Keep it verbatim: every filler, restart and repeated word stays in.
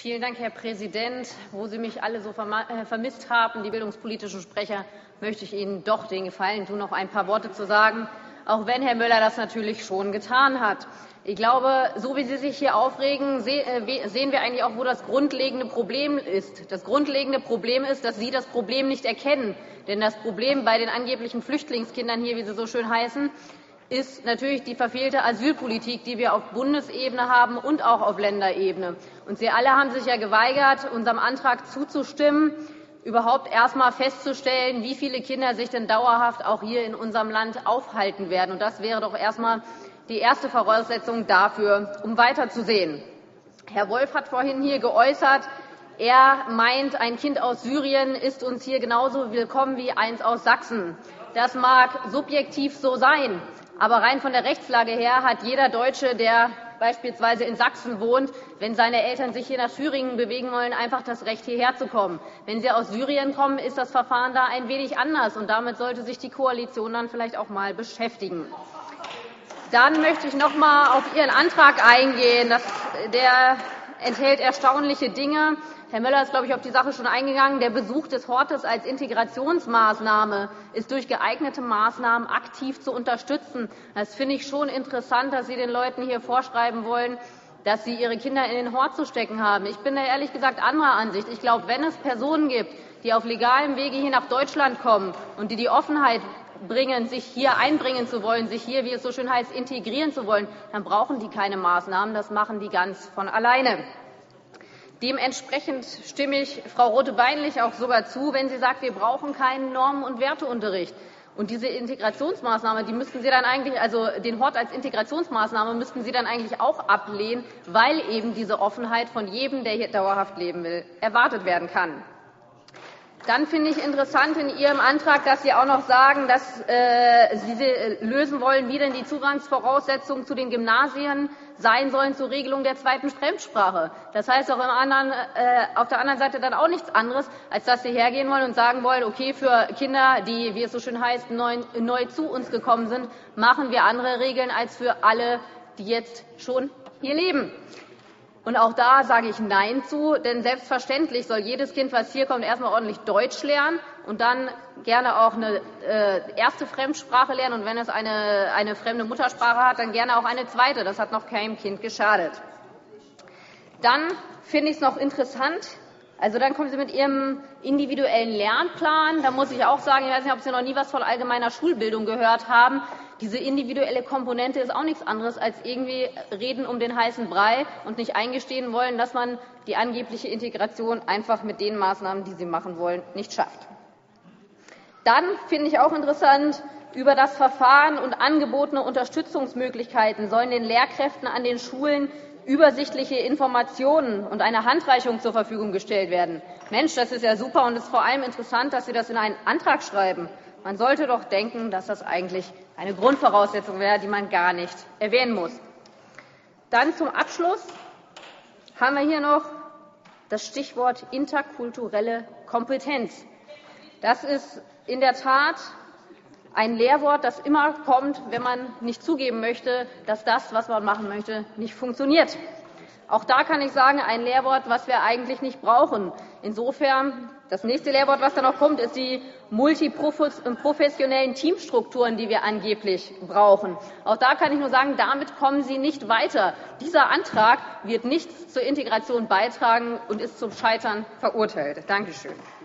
Vielen Dank, Herr Präsident. Wo Sie mich alle so vermisst haben, die bildungspolitischen Sprecher, möchte ich Ihnen doch den Gefallen tun, noch ein paar Worte zu sagen, auch wenn Herr Müller das natürlich schon getan hat. Ich glaube, so wie Sie sich hier aufregen, sehen wir eigentlich auch, wo das grundlegende Problem ist. Das grundlegende Problem ist, dass Sie das Problem nicht erkennen. Denn das Problem bei den angeblichen Flüchtlingskindern hier, wie sie so schön heißen, ist natürlich die verfehlte Asylpolitik, die wir auf Bundesebene haben und auch auf Länderebene. Und Sie alle haben sich ja geweigert, unserem Antrag zuzustimmen, überhaupt erst einmal festzustellen, wie viele Kinder sich denn dauerhaft auch hier in unserem Land aufhalten werden. Und das wäre doch erst einmal die erste Voraussetzung dafür, um weiterzusehen. Herr Wolf hat vorhin hier geäußert, er meint, ein Kind aus Syrien ist uns hier genauso willkommen wie eins aus Sachsen. Das mag subjektiv so sein. Aber rein von der Rechtslage her hat jeder Deutsche, der beispielsweise in Sachsen wohnt, wenn seine Eltern sich hier nach Thüringen bewegen wollen, einfach das Recht, hierher zu kommen. Wenn sie aus Syrien kommen, ist das Verfahren da ein wenig anders. Und damit sollte sich die Koalition dann vielleicht auch mal beschäftigen. Dann möchte ich noch einmal auf Ihren Antrag eingehen. Das, der enthält erstaunliche Dinge. Herr Müller ist, glaube ich, auf die Sache schon eingegangen. Der Besuch des Hortes als Integrationsmaßnahme ist durch geeignete Maßnahmen aktiv zu unterstützen. Das finde ich schon interessant, dass Sie den Leuten hier vorschreiben wollen, dass sie ihre Kinder in den Hort zu stecken haben. Ich bin da ehrlich gesagt anderer Ansicht. Ich glaube, wenn es Personen gibt, die auf legalem Wege hier nach Deutschland kommen und die die Offenheit bringen, sich hier einbringen zu wollen, sich hier, wie es so schön heißt, integrieren zu wollen, dann brauchen die keine Maßnahmen. Das machen die ganz von alleine. Dementsprechend stimme ich Frau Rote-Beinlich auch sogar zu, wenn sie sagt, wir brauchen keinen Normen- und Werteunterricht. Und diese Integrationsmaßnahme, die müssten Sie dann eigentlich, also den Hort als Integrationsmaßnahme müssten Sie dann eigentlich auch ablehnen, weil eben diese Offenheit von jedem, der hier dauerhaft leben will, erwartet werden kann. Dann finde ich interessant in Ihrem Antrag, dass Sie auch noch sagen, dass äh, Sie lösen wollen, wie denn die Zugangsvoraussetzungen zu den Gymnasien sein sollen zur Regelung der zweiten Fremdsprache. Das heißt auch im anderen, äh, auf der anderen Seite dann auch nichts anderes, als dass Sie hergehen wollen und sagen wollen, okay, für Kinder, die, wie es so schön heißt, neu, neu zu uns gekommen sind, machen wir andere Regeln als für alle, die jetzt schon hier leben. Und auch da sage ich Nein zu, denn selbstverständlich soll jedes Kind, was hier kommt, erst einmal ordentlich Deutsch lernen und dann gerne auch eine äh, erste Fremdsprache lernen. Und wenn es eine, eine fremde Muttersprache hat, dann gerne auch eine zweite. Das hat noch keinem Kind geschadet. Dann finde ich es noch interessant, also dann kommen Sie mit Ihrem individuellen Lernplan. Da muss ich auch sagen, ich weiß nicht, ob Sie noch nie was von allgemeiner Schulbildung gehört haben. Diese individuelle Komponente ist auch nichts anderes als irgendwie reden um den heißen Brei und nicht eingestehen wollen, dass man die angebliche Integration einfach mit den Maßnahmen, die Sie machen wollen, nicht schafft. Dann finde ich auch interessant, über das Verfahren und angebotene Unterstützungsmöglichkeiten sollen den Lehrkräften an den Schulen übersichtliche Informationen und eine Handreichung zur Verfügung gestellt werden. Mensch, das ist ja super und es ist vor allem interessant, dass Sie das in einen Antrag schreiben. Man sollte doch denken, dass das eigentlich eine Grundvoraussetzung wäre, die man gar nicht erwähnen muss. Dann zum Abschluss haben wir hier noch das Stichwort interkulturelle Kompetenz. Das ist in der Tat ein Lehrwort, das immer kommt, wenn man nicht zugeben möchte, dass das, was man machen möchte, nicht funktioniert. Auch da kann ich sagen, ein Lehrwort, was wir eigentlich nicht brauchen. Insofern, das nächste Lehrwort, was da noch kommt, ist die multiprofessionellen Teamstrukturen, die wir angeblich brauchen. Auch da kann ich nur sagen, damit kommen Sie nicht weiter. Dieser Antrag wird nichts zur Integration beitragen und ist zum Scheitern verurteilt. Dankeschön.